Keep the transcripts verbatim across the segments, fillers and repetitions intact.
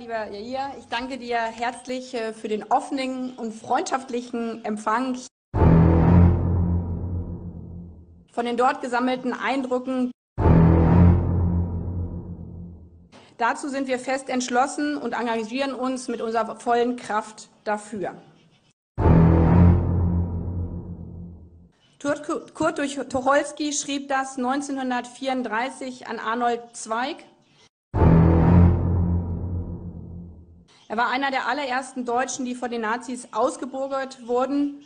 lieber Jair, ich danke dir herzlich für den offenen und freundschaftlichen Empfang. Von den dort gesammelten Eindrücken. Dazu sind wir fest entschlossen und engagieren uns mit unserer vollen Kraft dafür. Kurt Tucholsky schrieb das neunzehnhundertvierunddreißig an Arnold Zweig. Er war einer der allerersten Deutschen, die von den Nazis ausgebürgert wurden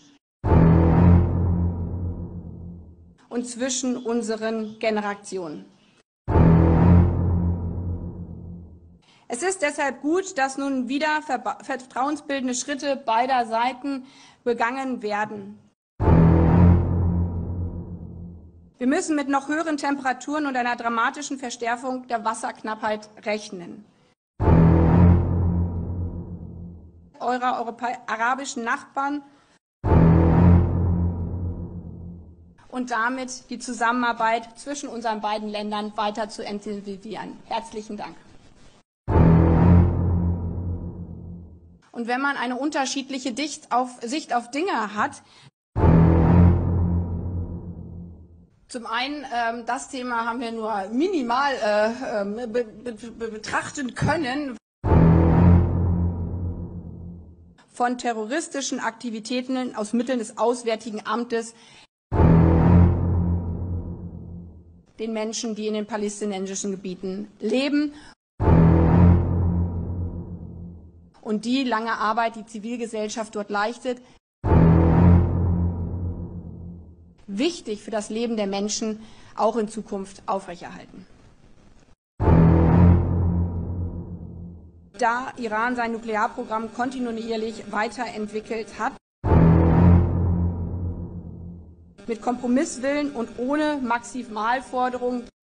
und zwischen unseren Generationen. Es ist deshalb gut, dass nun wieder vertrauensbildende Schritte beider Seiten begangen werden. Wir müssen mit noch höheren Temperaturen und einer dramatischen Verstärkung der Wasserknappheit rechnen. Eurer Europä- arabischen Nachbarn und damit die Zusammenarbeit zwischen unseren beiden Ländern weiter zu intensivieren. Herzlichen Dank. Und wenn man eine unterschiedliche Sicht auf, Sicht auf Dinge hat, zum einen, ähm, das Thema haben wir nur minimal äh, be be betrachten können, von terroristischen Aktivitäten aus Mitteln des Auswärtigen Amtes den Menschen, die in den palästinensischen Gebieten leben und die lange Arbeit, die Zivilgesellschaft dort leistet, wichtig für das Leben der Menschen auch in Zukunft aufrechterhalten. Da Iran sein Nuklearprogramm kontinuierlich weiterentwickelt hat, mit Kompromisswillen und ohne Maximalforderungen